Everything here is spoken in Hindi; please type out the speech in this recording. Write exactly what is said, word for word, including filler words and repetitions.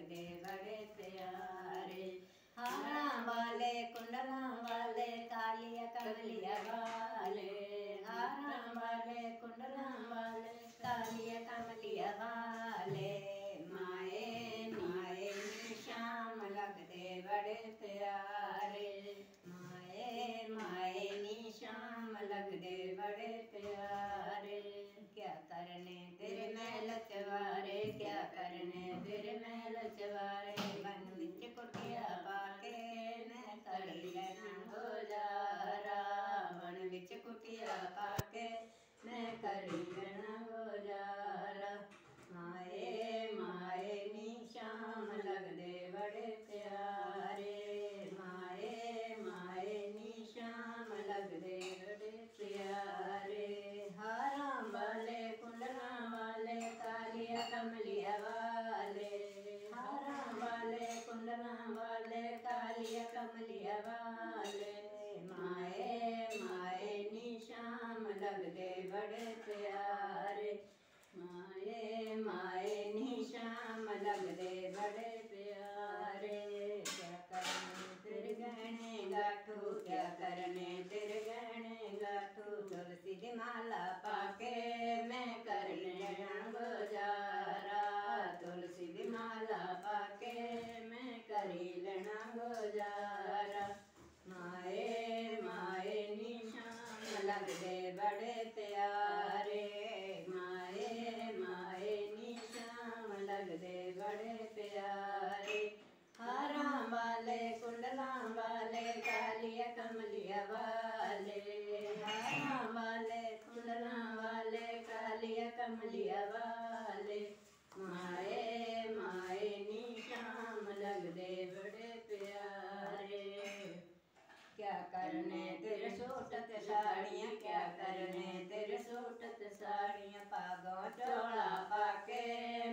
लगदे बड़े प्यारे। हारा वाले कुंडला वाले कालिया कमलिया वाले, हारा वाले कुंडला वाले कालिया कमलिया वाले। माए माए नी श्याम लगदे बड़े प्यारे, माए माए नी श्याम लगदे बड़े प्यारे। क्या करने तेरे महल चवारे, क्या करने तेरे महल चवारे। वन विच कुटिया पाके मैं करी लेना गुजारा, वन विच कुटिया पाके मैं करी लेना गुजारा। माए माए नी श्याम लगदे बड़े प्यारे, माए माए नी श्याम लगदे बड़े प्यारे। हारा वाले कुंडला वाले कालिया कमलिया वाले, हारा वाले कुंडला वाले कालिया कमलिया वाले। माए माए नी श्याम लगदे बड़े प्यारे, माए माए नी श्याम लगदे बड़े प्यारे। क्या करने तेरे गहने गाठू, क्या करने तेरे गहने गाठू। तुलसी दी माला पाके मैं कर लेना गुजारा, तुलसी दी माला पाके मैं करी लेना गुजारा। माए माए नी श्याम लगदे बड़े प्यारे, माए माए नी श्याम लगदे बड़े प्यारे। हारा वाले कुंडला वाले कालिया कमलिया वाले, हारा वाले कुंडला वाले कालिया कमलिया वाले। माए माए नी श्याम लगदे बड़े प्यारे। क्या करने तेरे सूटत साड़ियाँ, क्या करने तेरे सूटत साड़ियाँ। पागों चोला पाके